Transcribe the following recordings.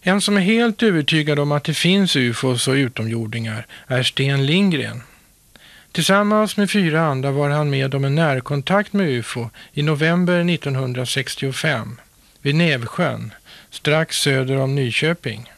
En som är helt övertygad om att det finns UFOs och utomjordingar är Sten Lindgren. Tillsammans med 4 andra var han med om en närkontakt med UFO i november 1965 vid Nävsjön, strax söder om Nyköping.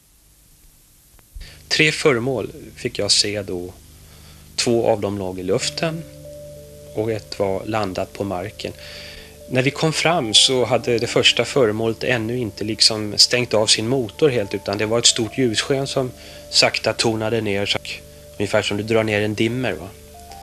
3 föremål fick jag se då. 2 av dem låg i luften och 1 var landat på marken. När vi kom fram så hade det första föremålet ännu inte liksom stängt av sin motor helt, utan det var ett stort ljussken som sakta tonade ner, så ungefär som du drar ner en dimmer, va?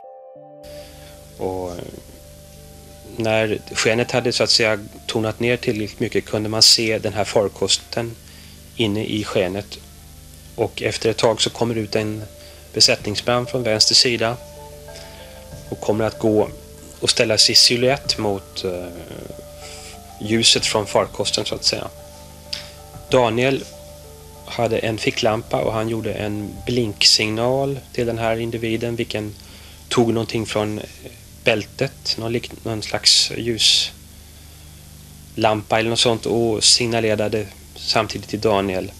Och när skenet hade så att säga tonat ner tillräckligt mycket kunde man se den här farkosten inne i skenet, och efter ett tag så kommer ut en besättningsman från vänster sida och kommer att gå och ställa sig i silhuett mot ljuset från farkosten, så att säga. Daniel hade en ficklampa och han gjorde en blinksignal till den här individen, vilken tog någonting från bältet, någon slags ljuslampa eller något sånt, och signalerade samtidigt till Daniel.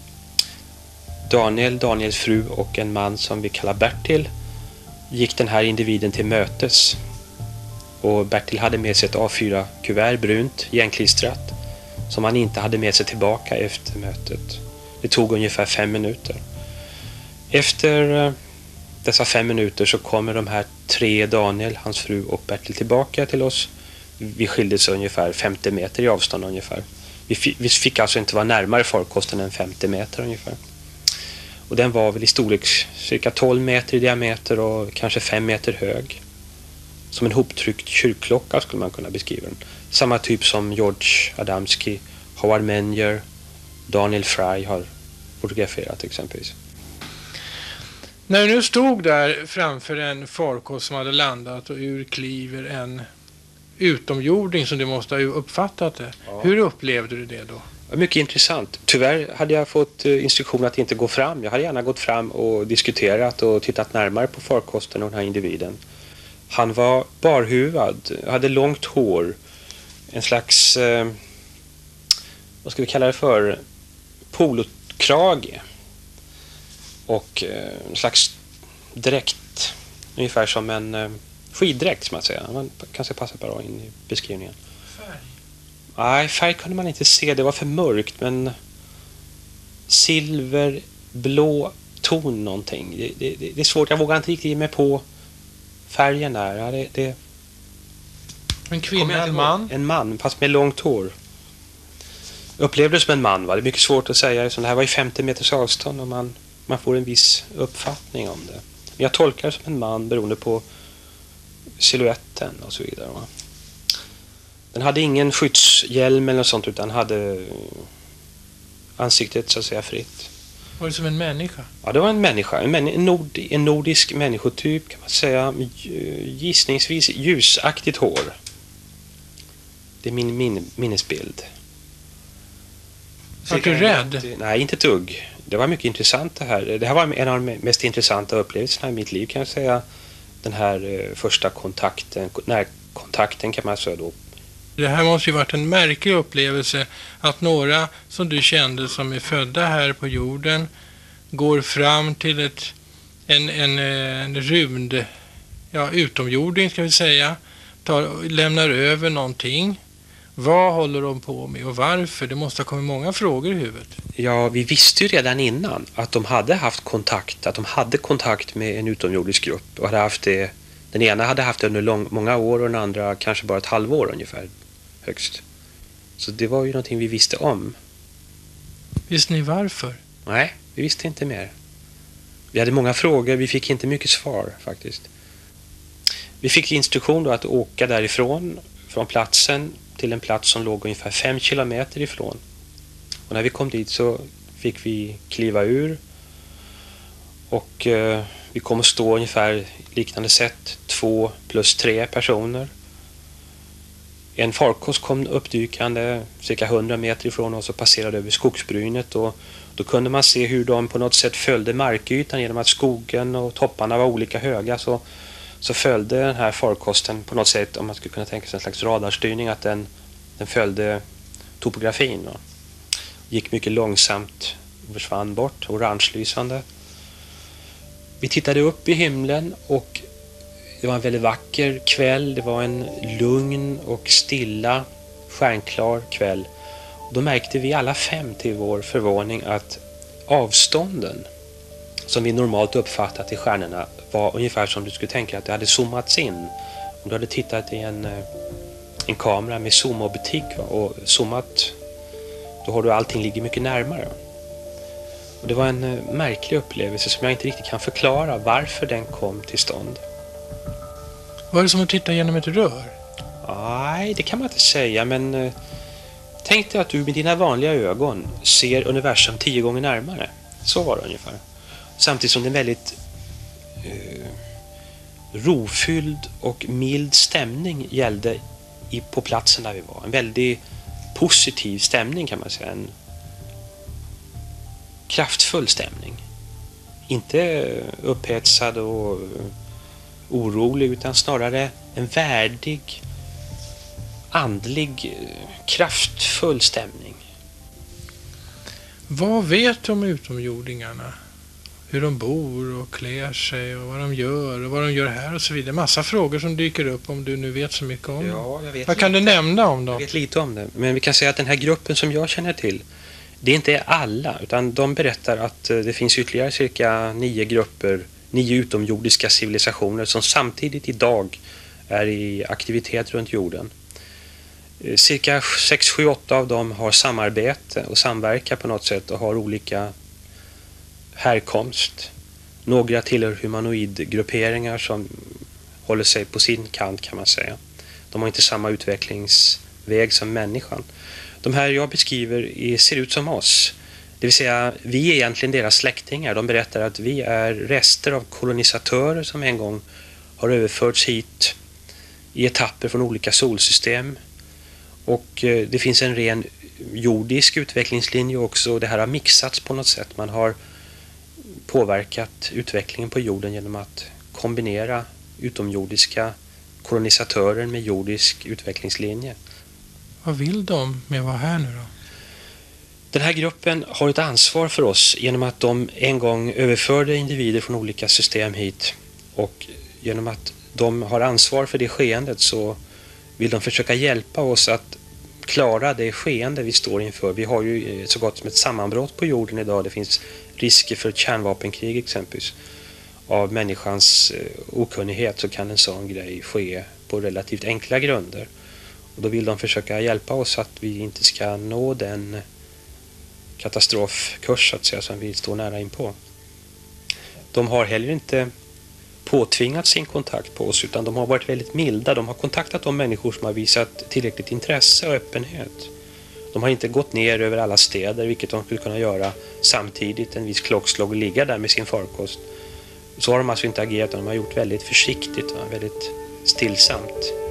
Daniels fru och en man som vi kallar Bertil gick den här individen till mötes. Och Bertil hade med sig ett A4-kuvert, brunt, igenklistrat, som han inte hade med sig tillbaka efter mötet. Det tog ungefär 5 minuter. Efter dessa 5 minuter så kommer de här 3, Daniel, hans fru och Bertil, tillbaka till oss. Vi skildes ungefär 50 meter i avstånd ungefär. Vi fick alltså inte vara närmare farkosten än 50 meter ungefär. Och den var väl i storlek cirka 12 meter i diameter och kanske 5 meter hög. Som en hoptryckt kyrkklocka skulle man kunna beskriva den. Samma typ som George Adamski, Howard Menger, Daniel Fry har fotograferat exempelvis. När du nu stod där framför en farkost som hade landat och ur kliver en utomjording som du måste ha uppfattat det. Ja. Hur upplevde du det då? Mycket intressant. Tyvärr hade jag fått instruktion att inte gå fram. Jag hade gärna gått fram och diskuterat och tittat närmare på farkosten och den här individen. Han var barhuvad, hade långt hår, en slags, vad ska vi kalla det för, polokrage och en slags dräkt, ungefär som en skiddräkt som man säger. Man kanske passar bra in i beskrivningen. Färg? Nej, färg kunde man inte se, det var för mörkt, men silverblå ton någonting. Det är svårt, jag vågar inte riktigt ge mig på färgen där. Ja, det en kvinna, en man? En man, fast med långt hår. Upplevdes som en man, va? Det är mycket svårt att säga. Det här var i 50 meters avstånd och man får en viss uppfattning om det. Men jag tolkar det som en man beroende på siluetten och så vidare, va? Den hade ingen skyddshjälm eller något sånt, utan hade ansiktet så att säga fritt. Var det som en människa? Ja, det var en människa. En nordisk människotyp kan man säga. Gissningsvis ljusaktigt hår. Det är min minnesbild. Var du rädd? Nej, inte ett dugg. Det var mycket intressant det här. Det här var en av de mest intressanta upplevelserna i mitt liv, kan jag säga. Den här första kontakten, närkontakten kan man säga då. Det här måste ju varit en märklig upplevelse att några som du kände som är födda här på jorden går fram till en rymd, utomjording ska vi säga, lämnar över någonting. Vad håller de på med och varför? Det måste ha kommit många frågor i huvudet. Ja, vi visste ju redan innan att de hade haft kontakt, med en utomjordisk grupp och hade haft det. Den ena hade haft det under många år och den andra kanske bara ett halvår ungefär högst. Så det var ju någonting vi visste om. Visste ni varför? Nej, vi visste inte mer. Vi hade många frågor, vi fick inte mycket svar faktiskt. Vi fick instruktion då att åka därifrån, från platsen till en plats som låg ungefär 5 kilometer ifrån. Och när vi kom dit så fick vi kliva ur och vi kom att stå ungefär liknande sätt, 2 plus 3 personer. En farkost kom uppdykande cirka 100 meter ifrån oss och passerade över skogsbrynet, och då kunde man se hur de på något sätt följde markytan genom att skogen och topparna var olika höga, så följde den här farkosten på något sätt, om man skulle kunna tänka sig en slags radarstyrning, att den följde topografin. gick mycket långsamt och försvann bort, orangelysande. Vi tittade upp i himlen och det var en väldigt vacker kväll. Det var en lugn och stilla, stjärnklar kväll. Och då märkte vi alla 5 till vår förvåning att avstånden som vi normalt uppfattat i stjärnorna var ungefär som du skulle tänka att det hade zoomats in. Om du hade tittat i en kamera med zoomoptik och zoomat, då har du allting ligger mycket närmare. Och det var en märklig upplevelse som jag inte riktigt kan förklara varför den kom till stånd. Var det som att titta genom ett rör? Nej, det kan man inte säga, men tänk dig att du med dina vanliga ögon ser universum 10 gånger närmare. Så var det ungefär. Samtidigt som det är en väldigt rofylld och mild stämning gällde på platsen där vi var. En väldigt positiv stämning kan man säga. En kraftfull stämning. Inte upphetsad och orolig utan snarare en värdig, andlig, kraftfull stämning. Vad vet du om utomjordingarna? Hur de bor och klär sig och vad de gör här och så vidare. Massa frågor som dyker upp om du nu vet så mycket om Ja, jag vet. Vad kan du nämna om dem? Jag vet lite om det, men vi kan säga att den här gruppen som jag känner till, det är inte alla, utan de berättar att det finns ytterligare cirka 9 grupper, 9 utomjordiska civilisationer som samtidigt idag är i aktivitet runt jorden. Cirka 6, 7, 8 av dem har samarbete och samverkar på något sätt och har olika härkomst. Några tillhör humanoidgrupperingar som håller sig på sin kant kan man säga. De har inte samma utvecklingsväg som människan. De här jag beskriver ser ut som oss. Det vill säga, vi är egentligen deras släktingar. De berättar att vi är rester av kolonisatörer som en gång har överförts hit i etapper från olika solsystem. Och det finns en ren jordisk utvecklingslinje också. Det här har mixats på något sätt. Man har påverkat utvecklingen på jorden genom att kombinera utomjordiska kolonisatörer med jordisk utvecklingslinje. Vad vill de med att vara här nu då? Den här gruppen har ett ansvar för oss genom att de en gång överförde individer från olika system hit. Och genom att de har ansvar för det skeendet så vill de försöka hjälpa oss att klara det skeende vi står inför. Vi har ju så gott som ett sammanbrott på jorden idag. Det finns risker för kärnvapenkrig exempelvis. Av människans okunnighet så kan en sån grej ske på relativt enkla grunder. Och då vill de försöka hjälpa oss att vi inte ska nå den katastrofkurs så att säga, som vi står nära in på. De har heller inte påtvingat sin kontakt på oss utan de har varit väldigt milda. De har kontaktat de människor som har visat tillräckligt intresse och öppenhet. De har inte gått ner över alla städer, vilket de skulle kunna göra samtidigt en viss klockslag och ligga där med sin farkost. Så har de alltså inte agerat, de har gjort väldigt försiktigt och väldigt stillsamt.